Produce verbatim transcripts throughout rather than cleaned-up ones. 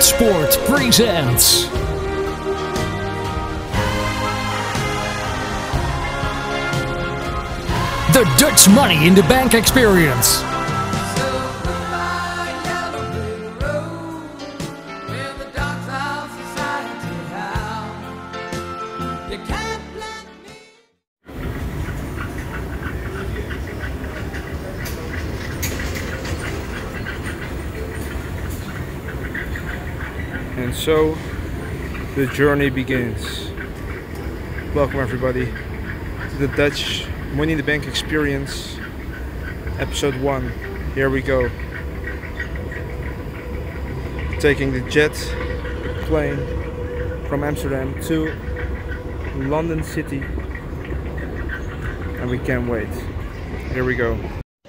Sport presents the Dutch Money in the Bank Experience. And so the journey begins. Welcome everybody to the Dutch Money in the Bank Experience, episode one. Here we go. Taking the jet plane from Amsterdam to London City, and we can't wait. Here we go.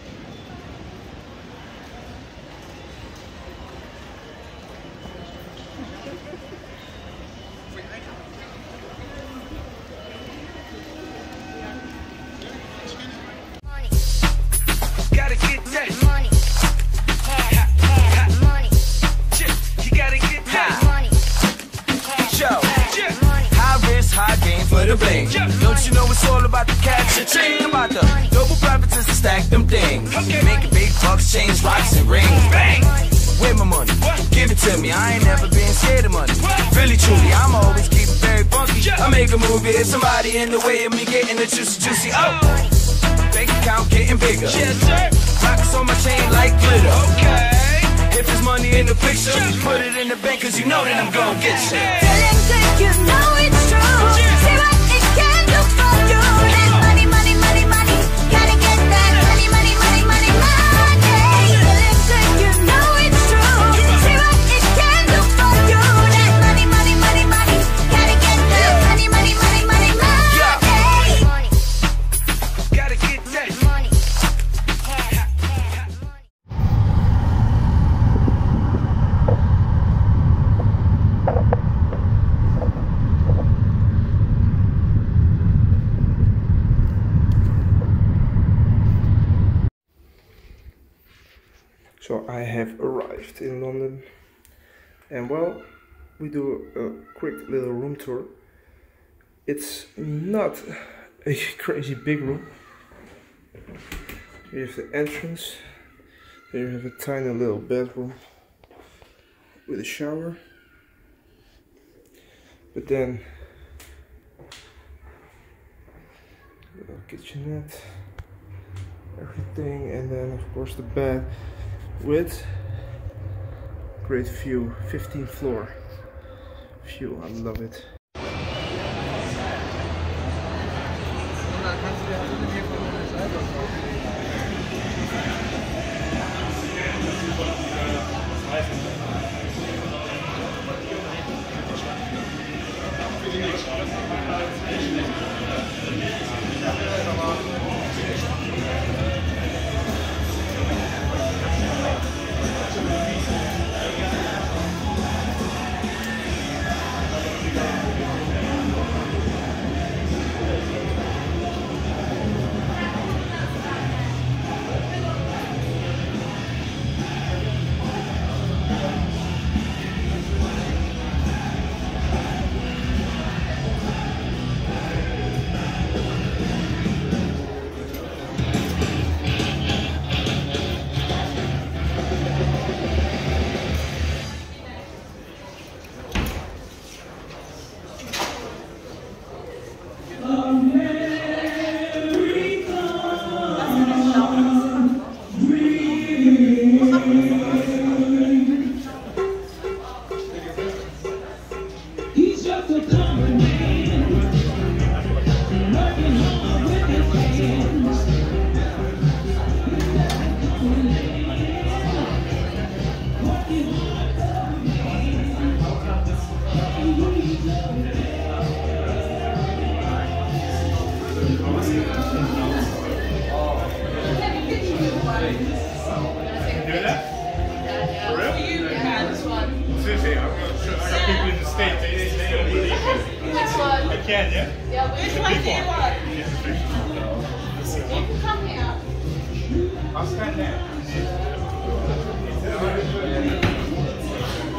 Don't you know it's all about the cash and chain, about the double profits to stack them things. Making big bucks, change rocks and rings. Bang! Where my money? Give it to me. I ain't never been scared of money. Really, truly, I'm always keep it very funky. I make a movie, if somebody in the way of me getting the juicy, juicy. Oh, bank account getting bigger. Yes, sir. Rocks on my chain like glitter. Okay. If there's money in the picture, put it in the bank, cause you know that I'm gonna get you. Feeling good, you know it's true. See what it can do for you. There's money, money, money, money. Gotta get that money, money, money, money, money. Feeling good, you know it's true. See what it can do for you. There's money, money, money, money. Gotta get that money, money, money, money, money. Gotta get that money. So I have arrived in London, and well, we do a quick little room tour. It's not a crazy big room. Here you have the entrance, there you have a tiny little bedroom with a shower, but then little kitchenette, everything, and then of course the bed with great view, fifteenth floor view. I love it. can, yeah? Yeah, which one do you want? You can come here. I'll stand there.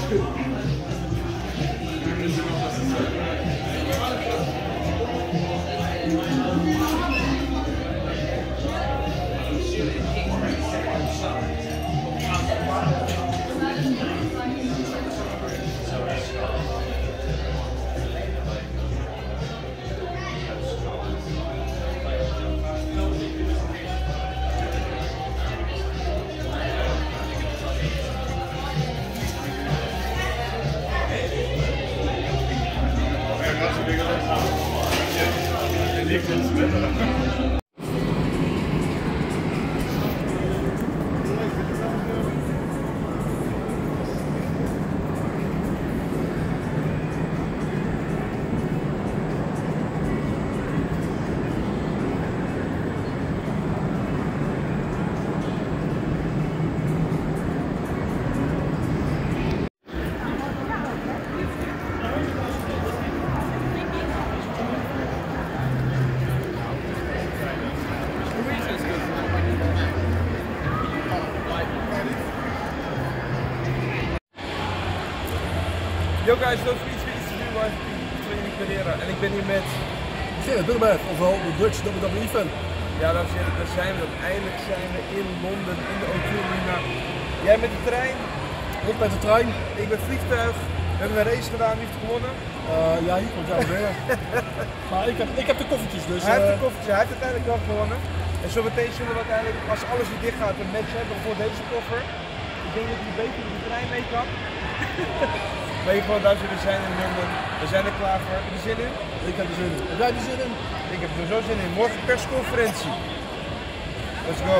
Yo guys, dat is iets voor iets te doen, maar ik ben Gerard en ik ben hier met Gerard, ofwel de Dutch W W E fan. Ja, dames en heren, daar zijn we dan. Eindelijk zijn we in Londen, in de O twee Arena. Jij met de trein? Ik met de trein. Ik met het vliegtuig. We hebben een race gedaan, wie heeft gewonnen? Uh, ja, hier komt jou weer. Maar ik heb, ik heb de koffertjes dus. Hij heeft uh... de koffertjes, hij heeft uiteindelijk wel gewonnen. En zo meteen zullen we uiteindelijk, als alles weer dicht gaat, een match hebben voor deze koffer. Ik denk dat je beter met de trein mee kan. Maar in ieder geval, daar zullen we zijn in Londen. We zijn er klaar voor. Heb je er zin in? Ik heb er zin in. Heb jij er zin in? Ik heb er zo zin in. Morgen persconferentie. Let's go.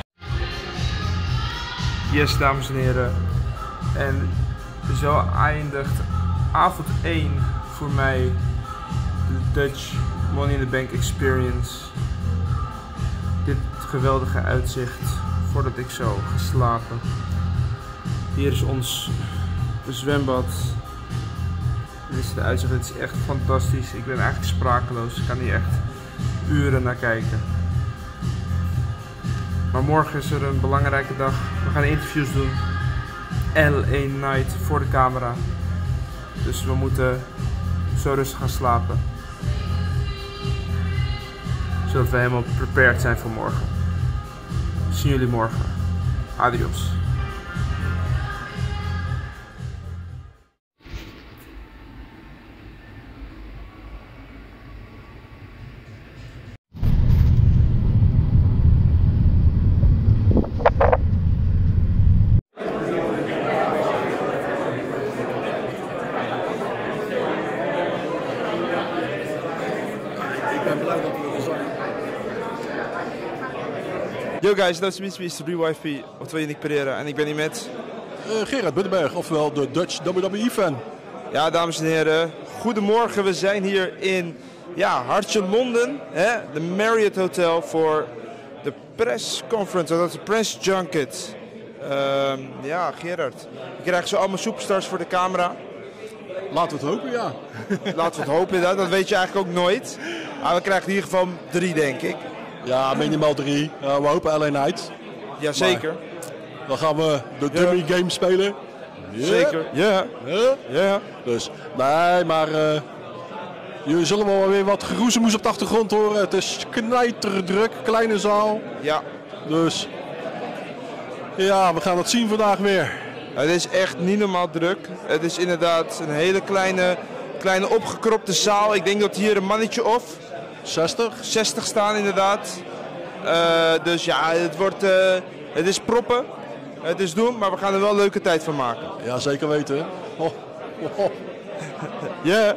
Yes, dames en heren. En zo eindigt avond één voor mij de Dutch Money in the Bank Experience. Dit geweldige uitzicht voordat ik zo ga slapen. Hier is ons zwembad. Dit is de uitzicht, het is echt fantastisch. Ik ben eigenlijk sprakeloos. Ik kan hier echt uren naar kijken. Maar morgen is er een belangrijke dag. We gaan interviews doen. L A night voor de camera. Dus we moeten zo rustig gaan slapen. Zodat we helemaal prepared zijn voor morgen. Zien jullie morgen. Adios. Yo guys, dat is mister Y E A H H, oftewel Yannick Pereira en ik ben hier met Uh, Gerard Buddenberg, ofwel de Dutch W W E fan. Ja, dames en heren, goedemorgen. We zijn hier in ja, hartje Londen, hè? De Marriott Hotel voor de press conference, dat is de press junket. Uh, ja, Gerard, we krijgen zo allemaal superstars voor de camera. Laten we het hopen, ja. Laten we het hopen, dat, dat weet je eigenlijk ook nooit. Maar we krijgen in ieder geval drie, denk ik. Ja, minimaal drie. Uh, we hopen L A night. Jazeker. Dan gaan we de dummy Ja. game spelen. Yeah. Zeker, ja. Ja. Ja. Dus, nee, maar uh, jullie zullen wel weer wat geroezemoes op de achtergrond horen. Het is knijterdruk, kleine zaal. Ja. Dus, ja, we gaan het zien vandaag weer. Het is echt niet normaal druk. Het is inderdaad een hele kleine, kleine opgekropte zaal. Ik denk dat hier een mannetje of zestig? zestig staan inderdaad. Uh, dus ja, het, wordt, uh, het is proppen. Het is doen, maar we gaan er wel een leuke tijd van maken. Ja, zeker weten. Oh, oh, oh. Ja.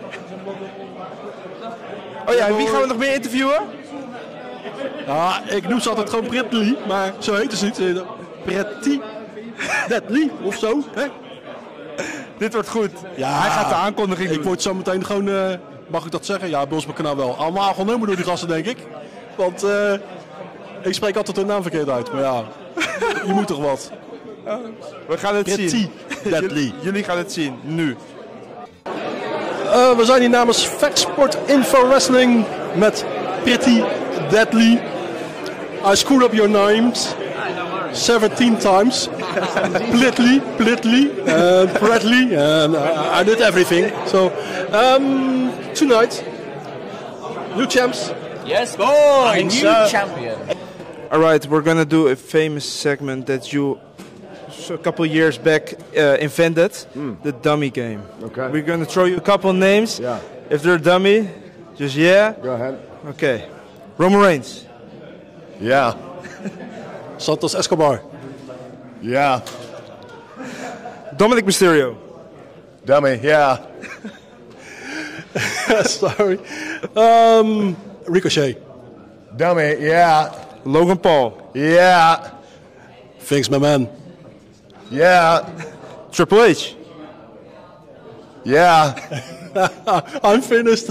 Oh ja, en wie gaan we nog meer interviewen? Ja, ik noem ze altijd gewoon Pretty, maar zo heet ze niet. Pretty Deadly of zo. Hè? Dit wordt goed. Ja, hij gaat de aankondiging ik doen. word zo meteen gewoon, uh, mag ik dat zeggen? Ja, bij ons op het kanaal wel. Allemaal genomen door die gasten, denk ik. Want uh, ik spreek altijd hun naam verkeerd uit. Maar ja, je moet toch wat. We gaan het Pretty zien. Deadly. Jullie gaan het zien, nu. Uh, we zijn hier namens Factsport Info Wrestling met Pretty Deadly. I screwed up your names seventeen times. Plitly, Plitly, and Bradley, and uh, I did everything. So um, tonight, new champs. Yes, boy, think new so. champion. Alright, we're gonna do a famous segment that you a couple years back uh, invented, Mm. the dummy game. Okay. We're gonna throw you a couple names. Yeah. If they're dummy, just yeah. Go ahead. Okay. Roman Reigns. Yeah. Santos Escobar. Yeah. Dominic Mysterio. Dummy. Yeah. Sorry. Um, Ricochet. Dummy. Yeah. Logan Paul. Yeah. Thanks, my man. Yeah. Triple H. Yeah. I'm finished.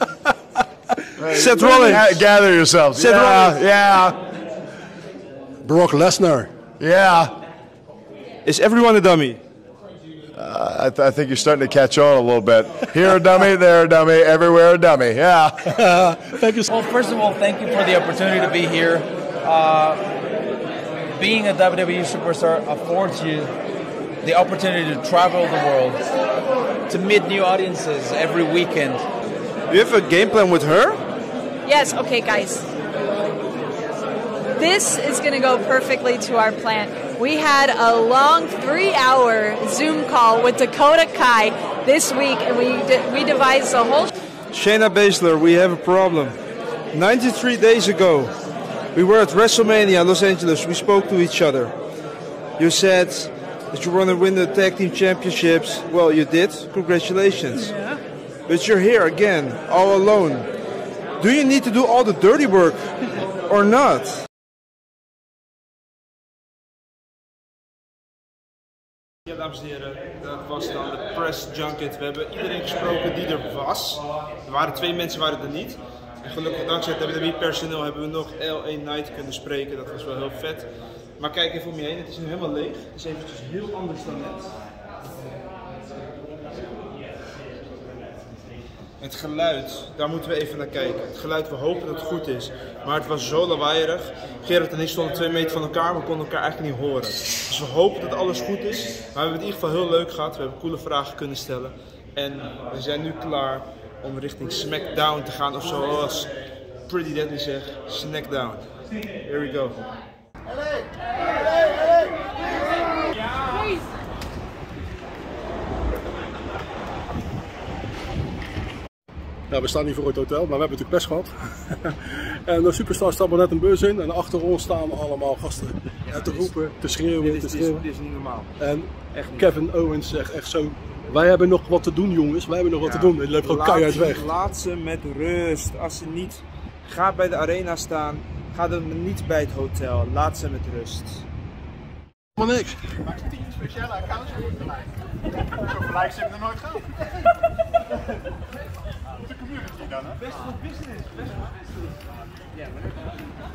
Seth Rollins. Ga- Gather yourselves. Seth yeah. Rollins. Yeah. Brock Lesnar. Yeah. Is everyone a dummy? Uh, I, th- I think you're starting to catch on a little bit. Here a dummy, there a dummy, everywhere a dummy. Yeah. Thank you. Well, first of all, thank you for the opportunity to be here. Uh, being a W W E superstar affords you the opportunity to travel the world, to meet new audiences every weekend. You have a game plan with her? Yes, okay, guys. This is going to go perfectly to our plan. We had a long three-hour Zoom call with Dakota Kai this week, and we de- we devised a whole... Shayna Baszler, we have a problem. ninety-three days ago, we were at WrestleMania Los Angeles. We spoke to each other. You said that you want to win the tag team championships. Well, you did. Congratulations. Yeah. But you're here again, all alone. Do you need to do all the dirty work or not? Ja, dames en heren, dat was dan de press junket. We hebben iedereen gesproken die er was. Er waren twee mensen waren er niet. En gelukkig dankzij het W W E-personeel hebben we nog L één Night kunnen spreken. Dat was wel heel vet. Maar kijk even om je heen, het is nu helemaal leeg. Het is eventjes heel anders dan net. Het geluid, daar moeten we even naar kijken. Het geluid, we hopen dat het goed is. Maar het was zo lawaaierig. Gerard en ik stonden twee meter van elkaar, we konden elkaar eigenlijk niet horen. Dus we hopen dat alles goed is. Maar we hebben het in ieder geval heel leuk gehad. We hebben coole vragen kunnen stellen. En we zijn nu klaar om richting Smackdown te gaan. Of zoals Pretty Deadly zegt, Smackdown. Here we go. Ja, we staan hier voor het hotel, maar we hebben natuurlijk pers gehad. En de superstars stappen net een bus in en achter ons staan allemaal gasten ja, te roepen, te schreeuwen, Dit is, te dit is, schreeuwen. dit is niet normaal. En Echt niet. Kevin Owens zegt echt zo, wij hebben nog wat te doen jongens, wij hebben nog wat Ja. te doen. En die loopt gewoon Laat keihard ze- weg. Laat ze met rust. Als ze niet, ga bij de arena staan. Ga dan niet bij het hotel. Laat ze met rust. Maar niks. Maar tien speciale accounts voor gelijk. Zo gelijk ze hebben er nooit gehad. De community dan, hè? Best voor business. Best voor business. Ja, maar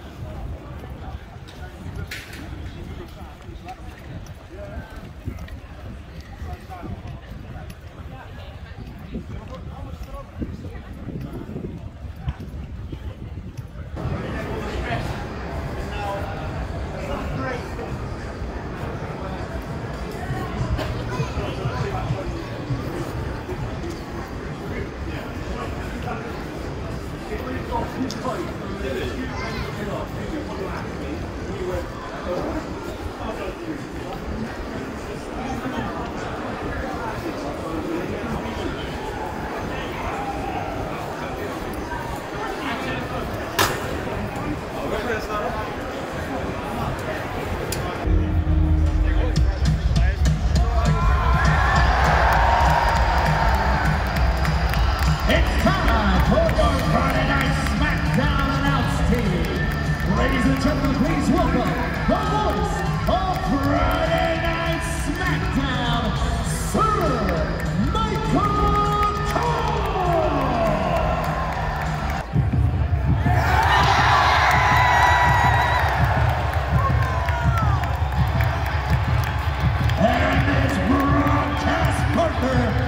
It's time for the Friday Night Smackdown announce team. Ladies and gentlemen, please welcome the voice of Friday Night Smackdown, Sir Michael Cole! And his broadcast partner,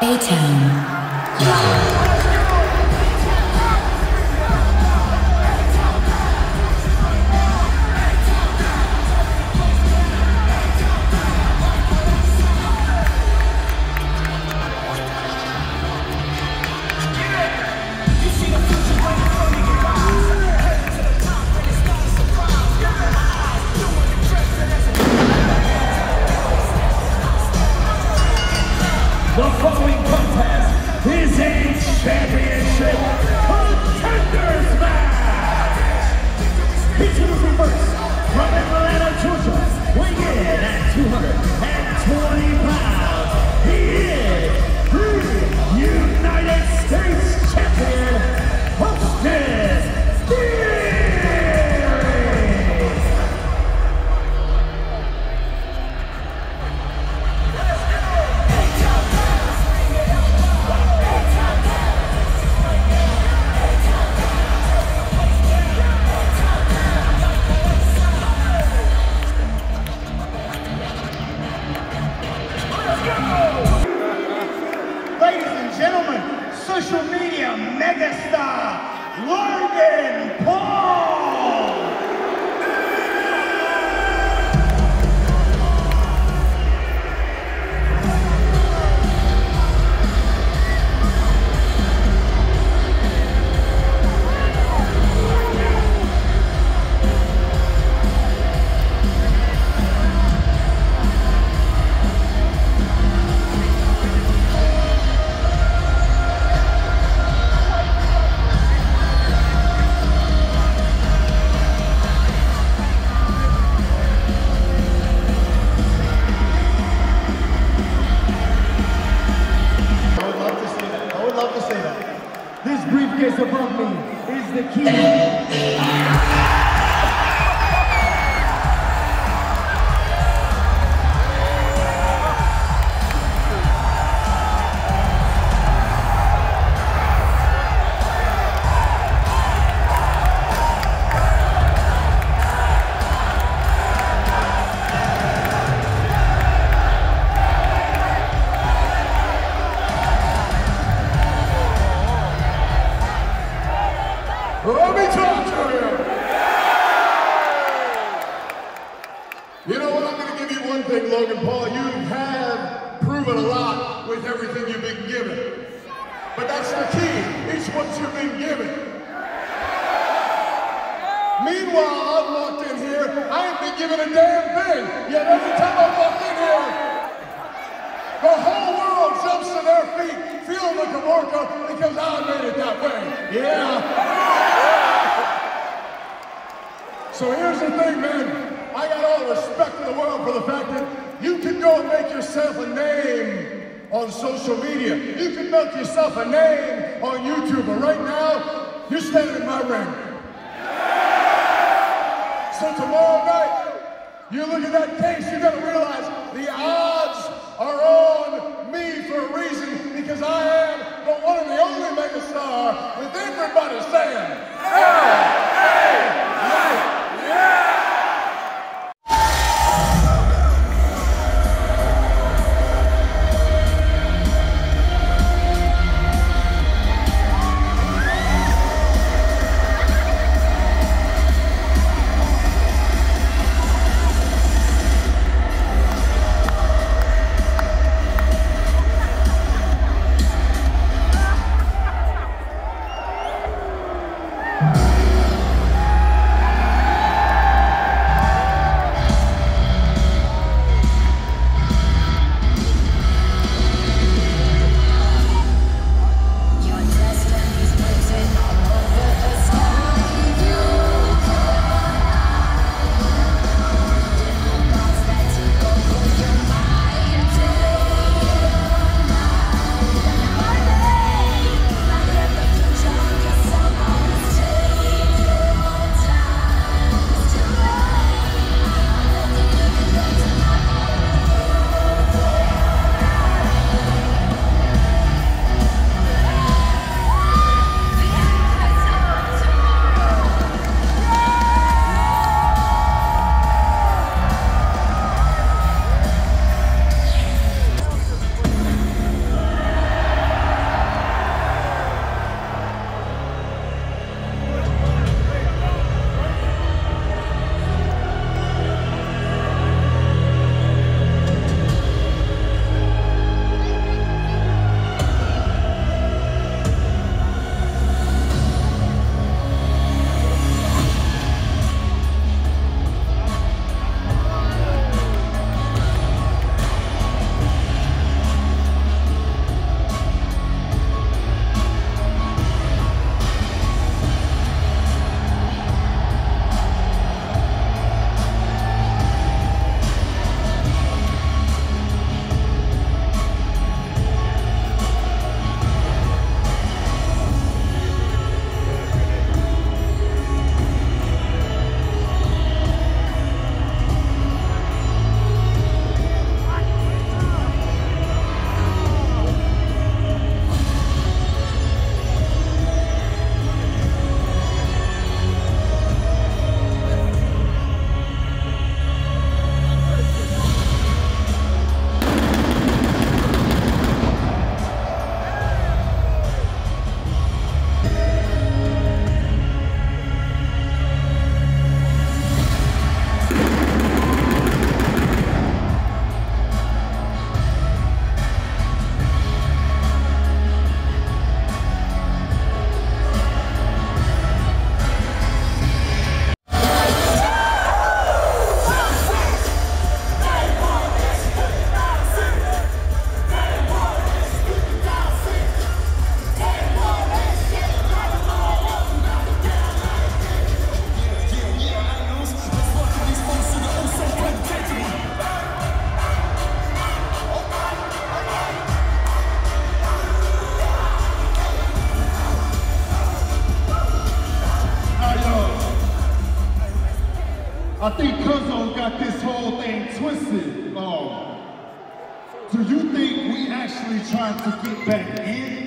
The following contest is a championship contenders match. Introducing first, from Atlanta, Georgia, weighing in at two hundred twenty pounds, he is the United States champion, Hostess Yuri. Ladies and gentlemen, social media megastar, Logan Paul! This briefcase above me is the key. Let me talk to you. You know what? I'm going to give you one thing, Logan Paul. You have proven a lot with everything you've been given. But that's the key. It's what you've been given. Meanwhile, I've walked in here, I ain't been given a damn thing. Yet every time I walk in here, the whole world jumps to their feet, feeling like a workout because I made it that way. Yeah. So here's the thing, man. I got all the respect in the world for the fact that you can go and make yourself a name on social media. You can make yourself a name on YouTube. But right now, you're standing in my ring. So tomorrow night, you look at that case, you gotta realize the odds are on me for a reason, because I am the one and the only megastar with everybody saying, L A Yeah! I think Cuzzo got this whole thing twisted. Um, do you think we actually tried to get back in?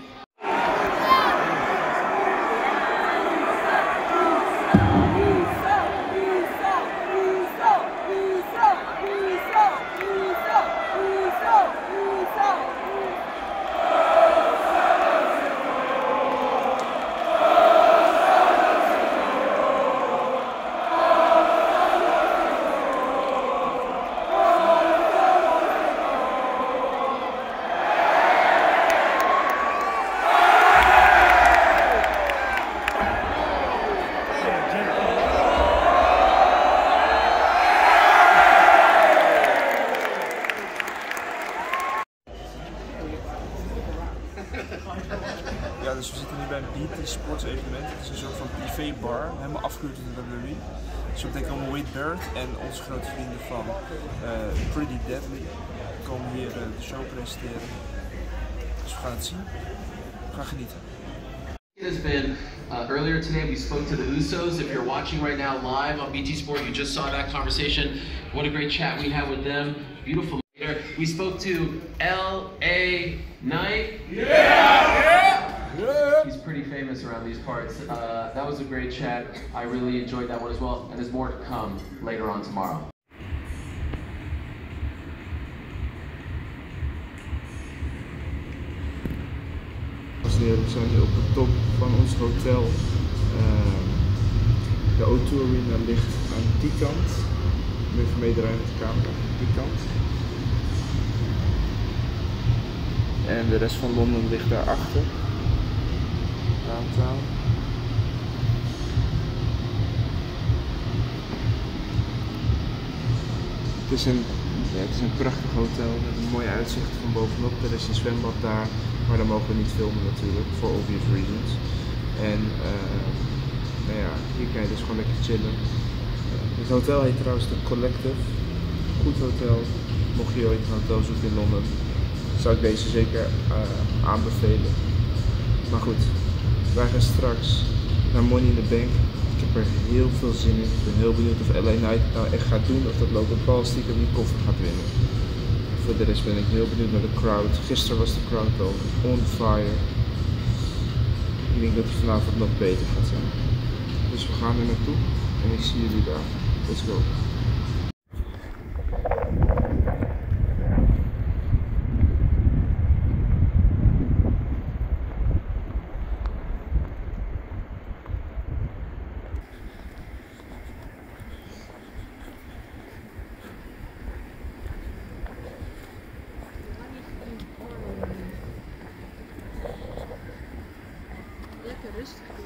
Ja, dus we zitten nu bij een B T Sports evenement. Het is een soort van privébar, helemaal afgekeurd in de W W E. Dus we betekenen allemaal Wade Barrett en onze grote vrienden van uh, Pretty Deadly komen hier uh, de show presenteren. Dus we gaan het zien. We gaan genieten. It has been uh, earlier today we spoke to the Usos. If you're watching right now live on B T Sport, you just saw that conversation. What a great chat we had with them. Beautiful. We spoke to L A Knight. Yeah! Yeah! He's pretty famous around these parts. Uh, that was a great chat. I really enjoyed that one as well. And there's more to come later on tomorrow. We zijn nu op de top van ons hotel. Uh, de O twee Arena ligt aan die kant. Even meedraaien met de camera. Die kant. En de rest van Londen ligt daarachter. Downtown. Het is een, ja, het is een prachtig hotel met een mooi uitzicht van bovenop. Er is een zwembad daar, maar daar mogen we niet filmen natuurlijk, for obvious reasons. En uh, nou ja, hier kan je dus gewoon lekker chillen. Uh, het hotel heet trouwens The Collective. Goed hotel. Mocht je ooit een hotel zoeken in Londen, zou ik deze zeker uh, aanbevelen. Maar goed, wij gaan straks naar Money in the Bank. Ik heb er heel veel zin in. Ik ben heel benieuwd of L A Knight nou echt gaat doen of dat Logan Paul stiekem die koffer gaat winnen. Voor de rest ben ik heel benieuwd naar de crowd. Gisteren was de crowd al on fire. Ik denk dat het vanavond nog beter gaat zijn. Dus we gaan er naartoe en ik zie jullie daar. Let's go. Lekker rustig doen.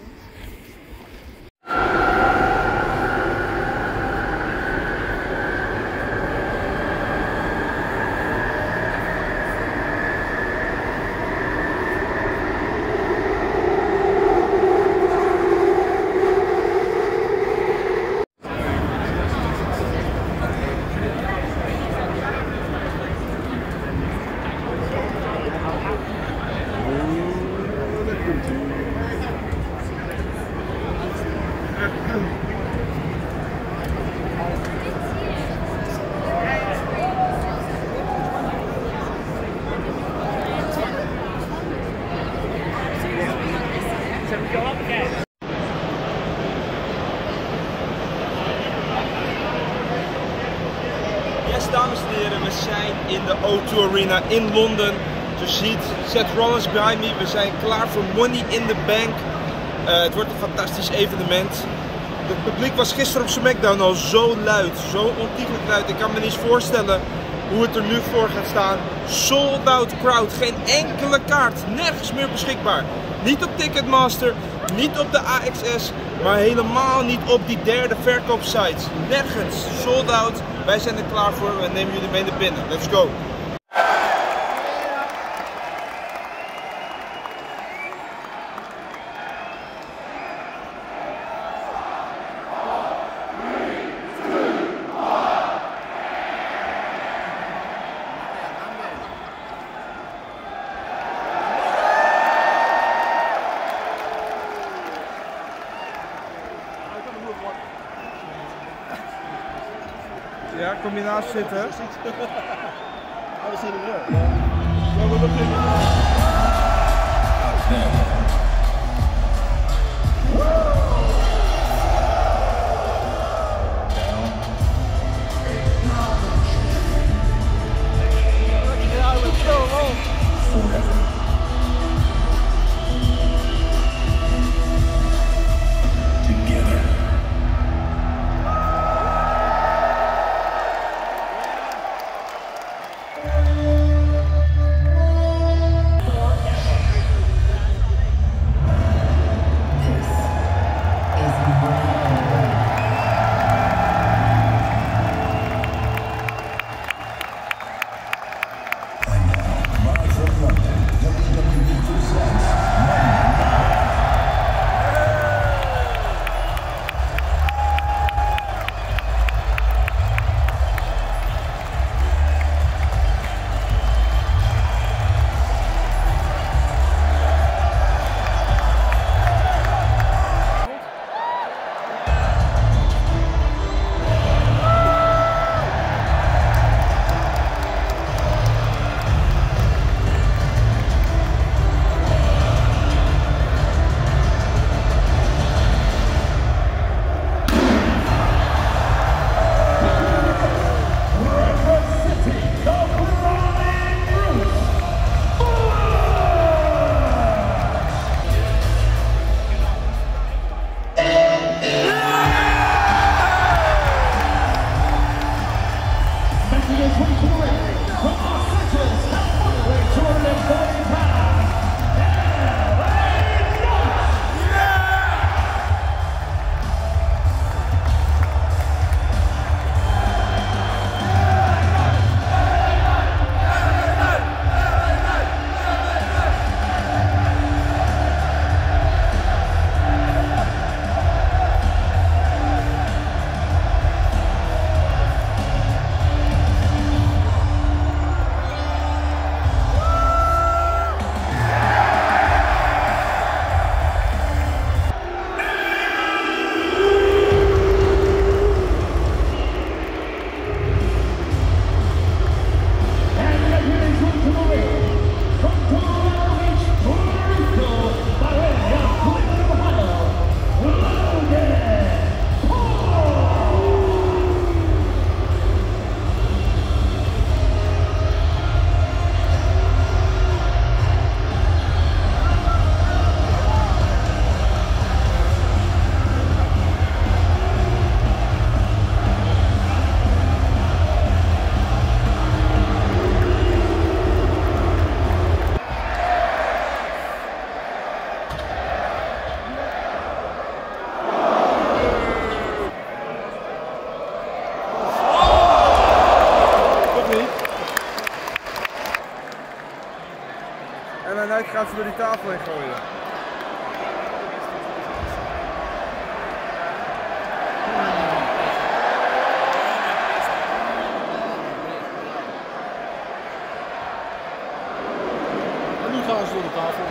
Yes, dames en heren, we zijn in de O twee Arena in Londen. Zoals je ziet, Seth Rollins behind me. We zijn klaar voor Money in the Bank. Uh, het wordt een fantastisch evenement. Het publiek was gisteren op Smackdown al zo luid, zo ontiegelijk luid. Ik kan me niet eens voorstellen hoe het er nu voor gaat staan. Sold out crowd, geen enkele kaart, nergens meer beschikbaar. Niet op Ticketmaster, niet op de A X S, maar helemaal niet op die derde verkoopsites. Nergens, sold out. Wij zijn er klaar voor, we nemen jullie mee naar binnen. Let's go! Kom je naast zitten? Oh, dat zijn er wel. Ja, we beginnen. Gaat ze door die tafel heen gooien. En nu gaan ze door de tafel.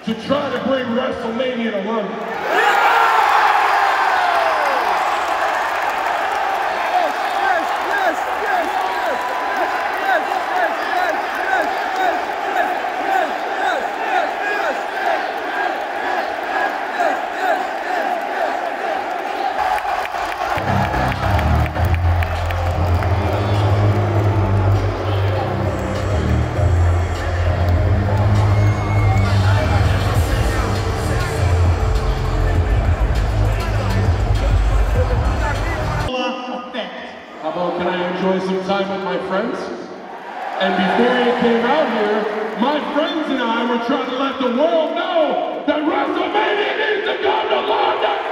to try to bring WrestleMania to London. How about, can I enjoy some time with my friends? And before he came out here, my friends and I were trying to let the world know that WrestleMania needs to go to London!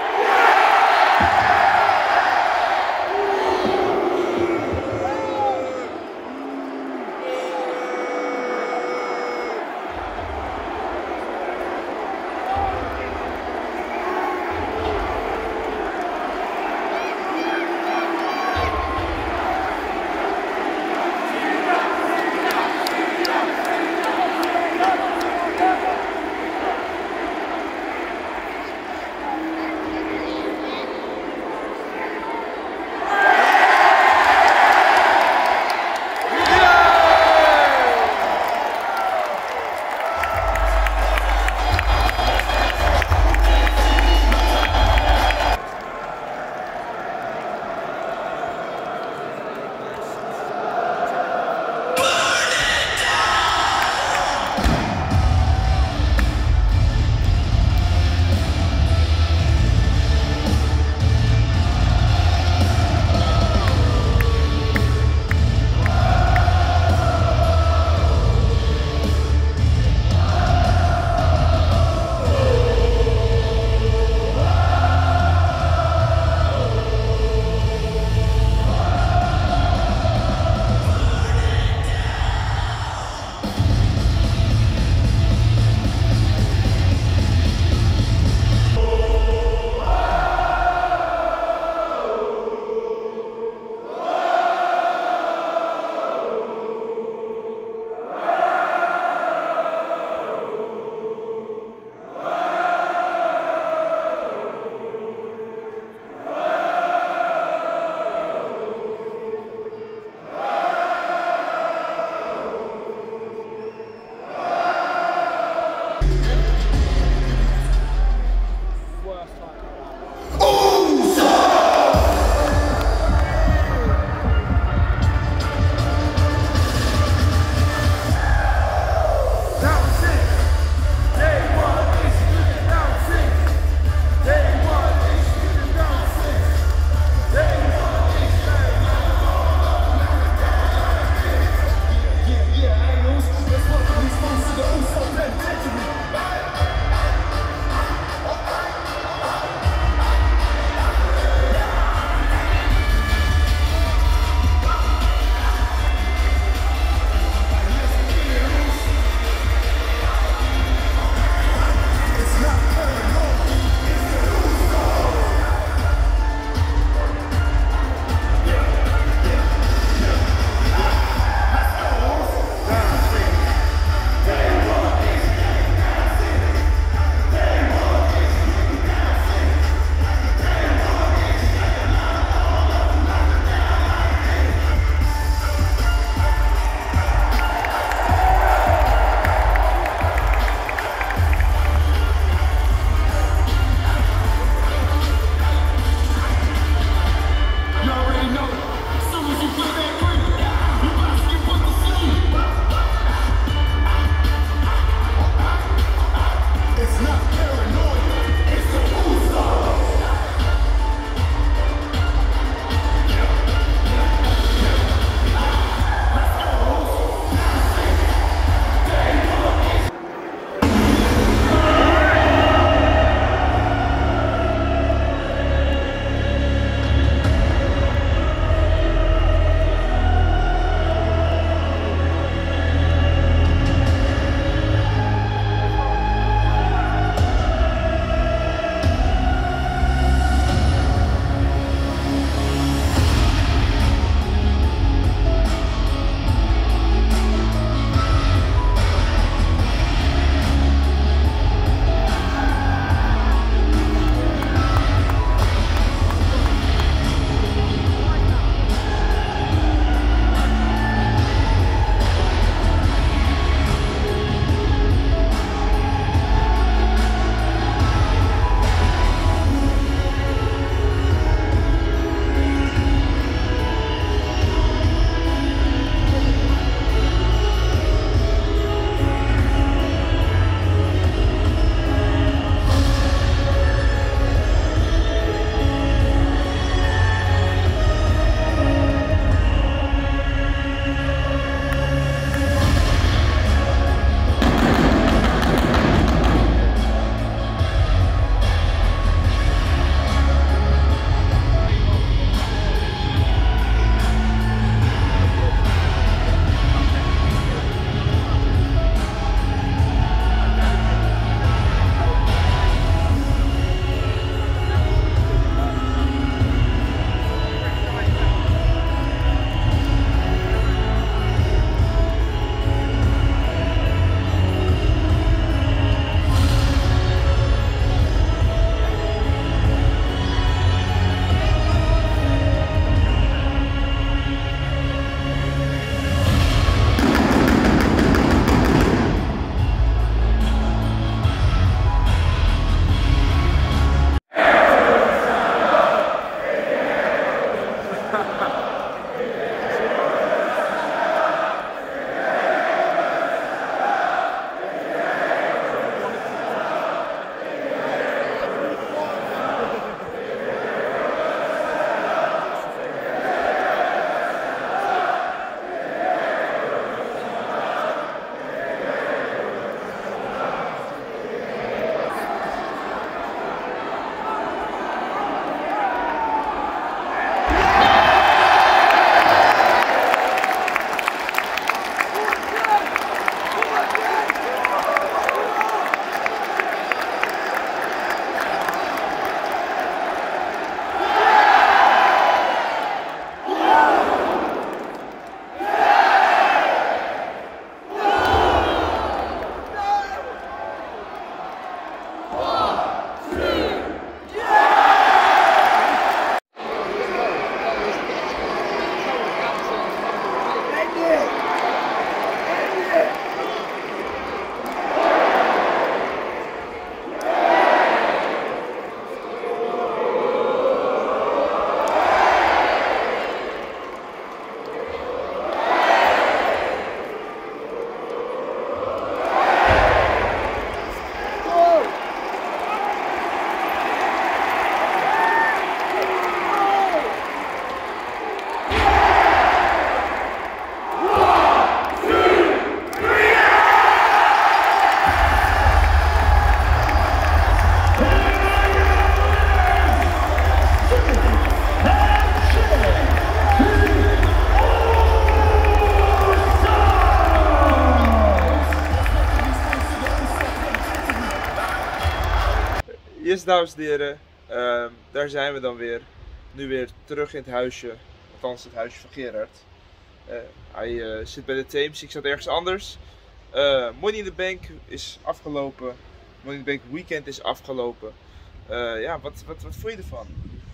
Yes, dames en heren, uh, daar zijn we dan weer. Nu weer terug in het huisje, althans het huisje van Gerard. Uh, hij uh, zit bij de Thames, ik zat ergens anders. Uh, Money in the Bank is afgelopen. Money in the Bank weekend is afgelopen. Uh, ja, wat, wat, wat vond je ervan?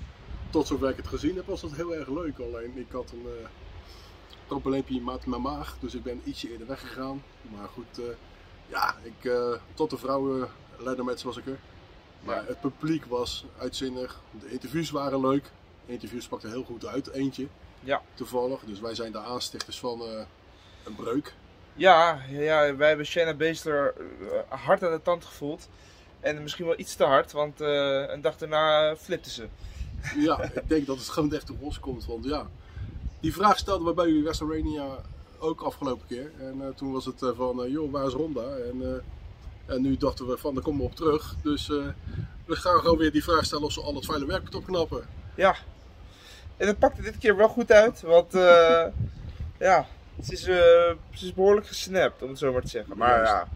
Tot zover ik het gezien heb was dat heel erg leuk. Alleen ik had een uh, probleempje in mijn maag, dus ik ben ietsje eerder weggegaan. Maar goed, uh, ja, ik, uh, tot de vrouwen leidden met zoals ik er. Maar ja. Het publiek was uitzinnig, de interviews waren leuk. De interviews pakten heel goed uit, eentje ja. toevallig. Dus wij zijn de aanstichters van uh, een breuk. Ja, ja, wij hebben Shayna Baszler uh, hard aan de tand gevoeld. En misschien wel iets te hard, want uh, een dag daarna flipte ze. Ja, ik denk dat het gewoon echt op ons komt. Want ja, die vraag stelden we bij WrestleMania ook afgelopen keer. En uh, toen was het uh, van, uh, joh, waar is Ronda? En, uh, en nu dachten we van, daar komen we op terug. Dus uh, we gaan gewoon weer die vraag stellen of ze al het vuile werk moeten opknappen. Ja, en het pakte dit keer wel goed uit. Want uh, ja, het is, uh, het is behoorlijk gesnapt, om het zo maar te zeggen. Maar ja,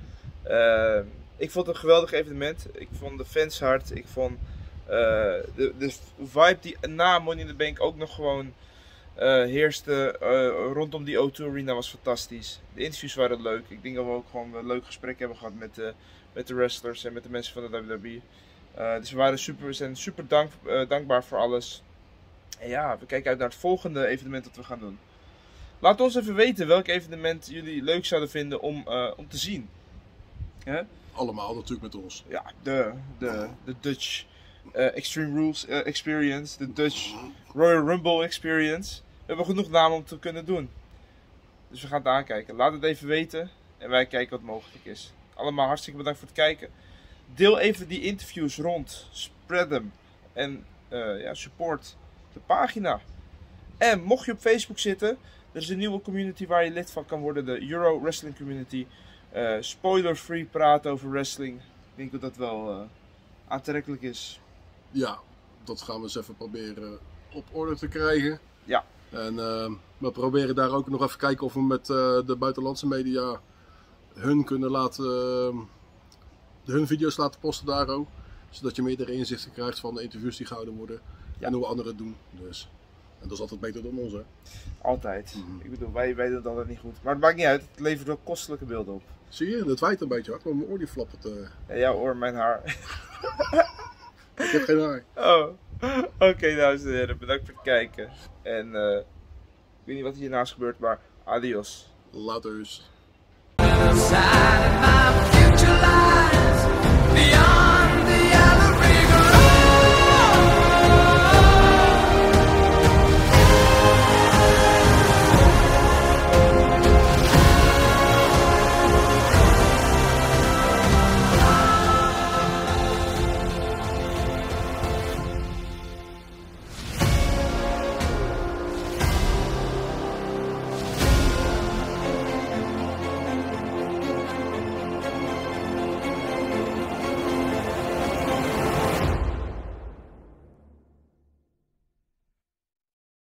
uh, ik vond het een geweldig evenement. Ik vond de fans hard. Ik vond uh, de, de vibe die na Money in the Bank ook nog gewoon uh, heerste uh, rondom die O twee Arena was fantastisch. De interviews waren leuk. Ik denk dat we ook gewoon een leuk gesprek hebben gehad met de, met de wrestlers en met de mensen van de W W E. Uh, dus we, waren super, we zijn super dank, uh, dankbaar voor alles. En ja, we kijken uit naar het volgende evenement dat we gaan doen. Laat ons even weten welk evenement jullie leuk zouden vinden om, uh, om te zien. Huh? Allemaal natuurlijk met ons. Ja, de, de, de Dutch uh, Extreme Rules uh, Experience, de Dutch Royal Rumble Experience. We hebben genoeg namen om te kunnen doen. Dus we gaan het aankijken. Laat het even weten en wij kijken wat mogelijk is. Allemaal hartstikke bedankt voor het kijken. Deel even die interviews rond, spread them en uh, ja, support de pagina. En mocht je op Facebook zitten, er is een nieuwe community waar je lid van kan worden, de Euro Wrestling Community. Uh, spoiler-free praten over wrestling. Ik denk dat dat wel uh, aantrekkelijk is. Ja, dat gaan we eens even proberen op orde te krijgen. Ja. En uh, we proberen daar ook nog even kijken of we met uh, de buitenlandse media hun kunnen laten, uh, hun video's laten posten daar ook. Zodat je meerdere inzichten krijgt van de interviews die gehouden worden. Ja. En hoe anderen het doen. Dus. En dat is altijd beter dan ons, hè? Altijd. Mm-hmm. Ik bedoel, wij, wij doen het altijd niet goed. Maar het maakt niet uit, het levert wel kostelijke beelden op. Zie je, dat waait een beetje hard, maar mijn oor die flappert. Uh... Ja, jouw oor, mijn haar. Ik heb geen haar. Oh, oké, okay, dames en heren, bedankt voor het kijken. En uh, ik weet niet wat hiernaast gebeurt, maar adios. Laters. Outside.